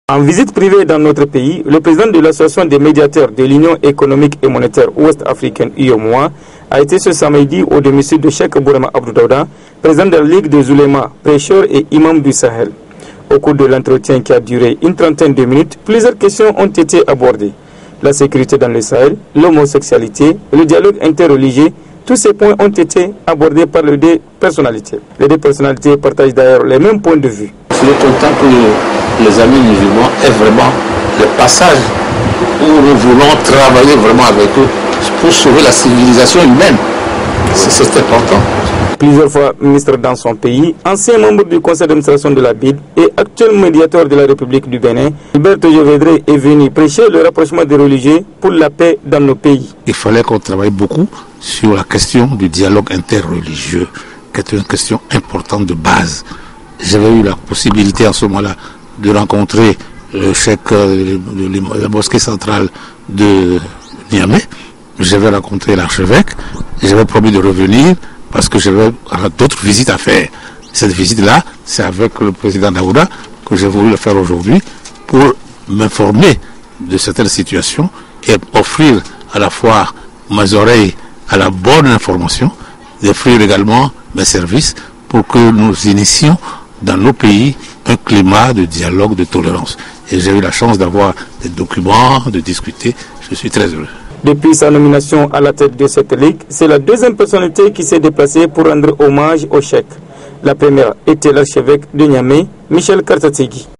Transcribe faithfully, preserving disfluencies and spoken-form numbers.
En visite privée dans notre pays, le président de l'association des médiateurs de l'Union économique et monétaire ouest-africaine U E M O A a été ce samedi au domicile de Cheikh Bourama Abdou Daouda, président de la Ligue des Oulémas, prêcheurs et imams du Sahel. Au cours de l'entretien qui a duré une trentaine de minutes, plusieurs questions ont été abordées. La sécurité dans le Sahel, l'homosexualité, le dialogue interreligieux, tous ces points ont été abordés par les deux personnalités. Les deux personnalités partagent d'ailleurs les mêmes points de vue. Je suis content que les amis musulmans aient vraiment le passage où nous voulons travailler vraiment avec eux pour sauver la civilisation humaine. C'est important. Plusieurs fois ministre dans son pays, ancien membre du conseil d'administration de la B I D et actuel médiateur de la République du Bénin, Hubert Jovedré est venu prêcher le rapprochement des religieux pour la paix dans nos pays. Il fallait qu'on travaille beaucoup sur la question du dialogue interreligieux, qui est une question importante de base. J'avais eu la possibilité en ce moment-là de rencontrer le cheikh de la mosquée centrale de Niamey. J'avais rencontré l'archevêque, j'avais promis de revenir parce que j'avais d'autres visites à faire. Cette visite-là, c'est avec le président Daouda que j'ai voulu le faire aujourd'hui pour m'informer de certaines situations et offrir à la fois mes oreilles à la bonne information, d'offrir également mes services pour que nous initions dans nos pays un climat de dialogue, de tolérance. Et j'ai eu la chance d'avoir des documents, de discuter. Je suis très heureux. Depuis sa nomination à la tête de cette ligue, c'est la deuxième personnalité qui s'est déplacée pour rendre hommage au cheikh. La première était l'archevêque de Niamey, Michel Kartategui.